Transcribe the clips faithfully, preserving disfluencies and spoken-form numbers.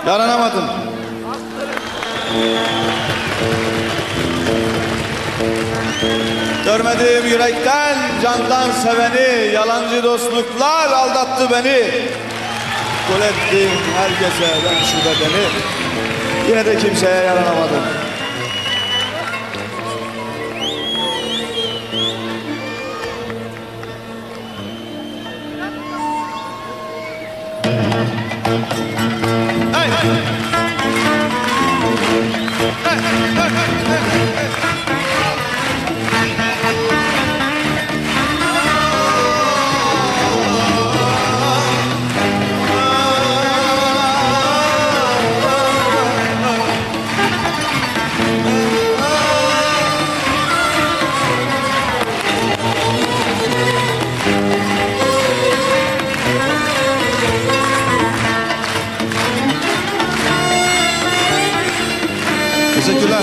Yaranamadım. Görmediğim yürekten, candan seveni, yalancı dostluklar aldattı beni. Kul ettim herkese ben şu bedeni, yine de kimseye yaranamadım. Hey! Hey! Hey! Hey! Hey! Teşekkürler.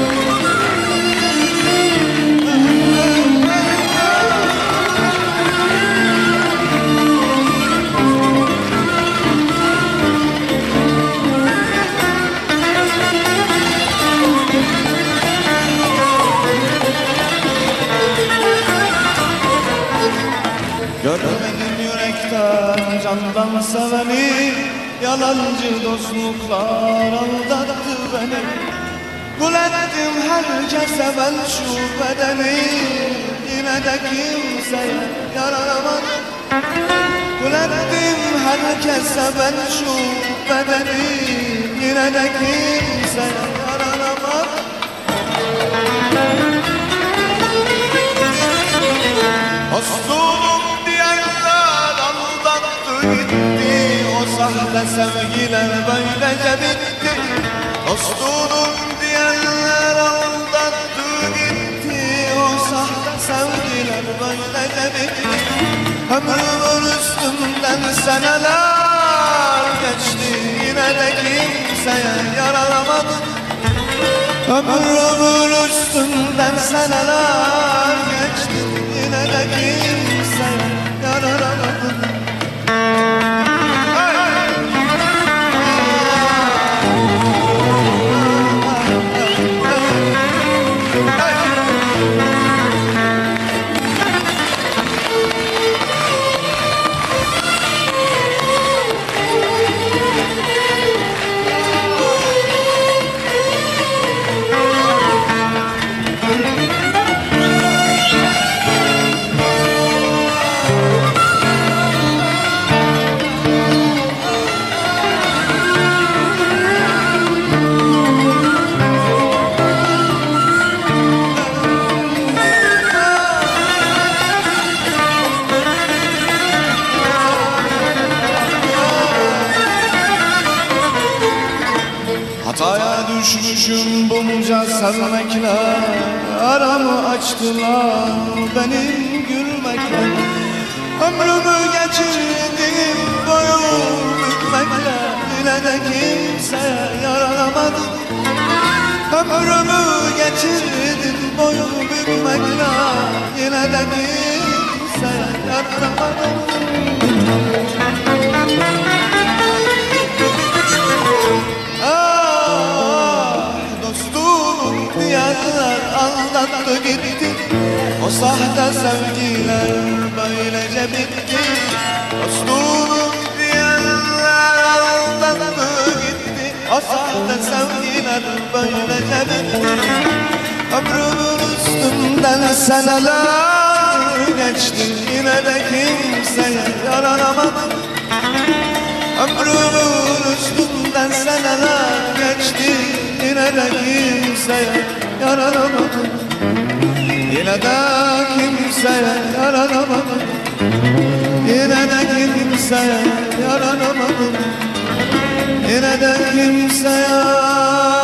Görmedim yürekten, candan seveni, yalancı dostluklar aldattı beni. Kul ettim herkese ben şu bedeni, yine de kimseye yaranamadım. Kul ettim herkese ben şu bedeni, yine de kimseye yaranamadım. Dostum diyenler aldattı gitti, o sahte sevgiler böylece bitti. Dostum diyenler aldattı gitti, o sahte sevgiler böylece bitti. Ömrümün üstünden seneler geçti, yine de kimseye yaranamadım. Ömrümün üstünden seneler geçti, yine de kimseye yaranamadım. Hataya düşmüşüm bunca sevmekle, aramı açtılar benim gülmekle. Ömrümü geçirdim boyu bükmekle, yine de kimseye yaranamadım. Ömrümü geçirdim boyu bükmekle, yine de kimseye yaranamadım. Aldattı gitti, o sahte sevgiler böylece bitti. Dostum diyenler aldattı gitti, o sahte sevgiler böylece bitti. Ömrümün üstünden seneler geçti, yine de kimseye yaranamadım. Ömrümün üstünden seneler geçti, yine de kimseye yaranamadım. Yine de kimseye yaranamadım. Yine de kimseye yaranamadım. Yine de kimseye